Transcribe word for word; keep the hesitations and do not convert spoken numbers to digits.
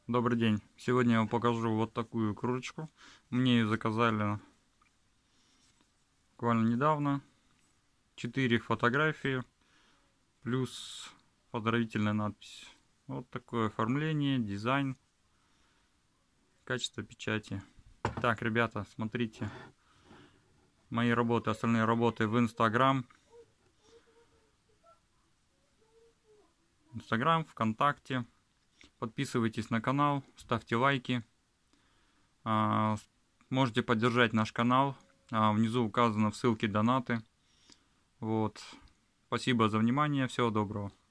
Добрый день. Сегодня я вам покажу вот такую кружечку. Мне ее заказали буквально недавно. Четыре фотографии плюс поздравительная надпись. Вот такое оформление, дизайн, качество печати. Так, ребята, смотрите мои работы, остальные работы в Инстаграм. Инстаграм, ВКонтакте. Подписывайтесь на канал, ставьте лайки. Можете поддержать наш канал. Внизу указаны в ссылке донаты. Вот. Спасибо за внимание. Всего доброго.